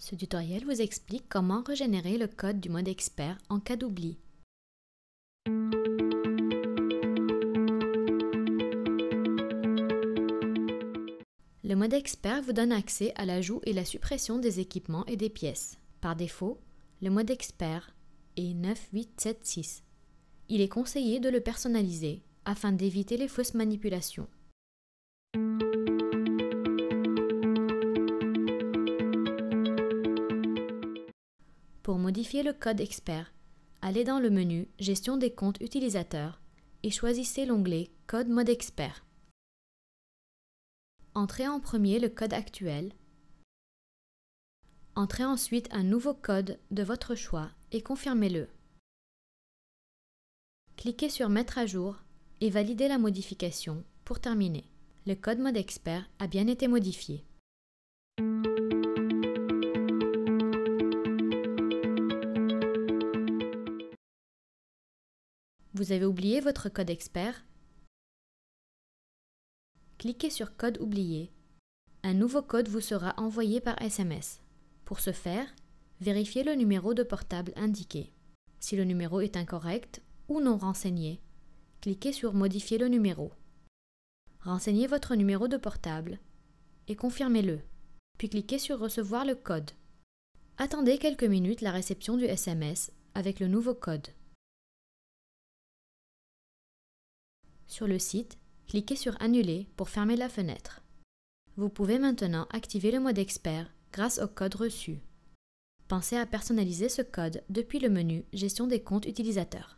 Ce tutoriel vous explique comment régénérer le code du mode expert en cas d'oubli. Le mode expert vous donne accès à l'ajout et la suppression des équipements et des pièces. Par défaut, le mode expert est 9876. Il est conseillé de le personnaliser afin d'éviter les fausses manipulations. Pour modifier le code expert, allez dans le menu Gestion des comptes utilisateurs et choisissez l'onglet Code mode expert. Entrez en premier le code actuel. Entrez ensuite un nouveau code de votre choix et confirmez-le. Cliquez sur Mettre à jour et validez la modification pour terminer. Le code mode expert a bien été modifié. Vous avez oublié votre code expert? Cliquez sur Code oublié. Un nouveau code vous sera envoyé par SMS. Pour ce faire, vérifiez le numéro de portable indiqué. Si le numéro est incorrect ou non renseigné, cliquez sur Modifier le numéro. Renseignez votre numéro de portable et confirmez-le, puis cliquez sur Recevoir le code. Attendez quelques minutes la réception du SMS avec le nouveau code. Sur le site, cliquez sur Annuler pour fermer la fenêtre. Vous pouvez maintenant activer le mode expert grâce au code reçu. Pensez à personnaliser ce code depuis le menu Gestion des comptes utilisateurs.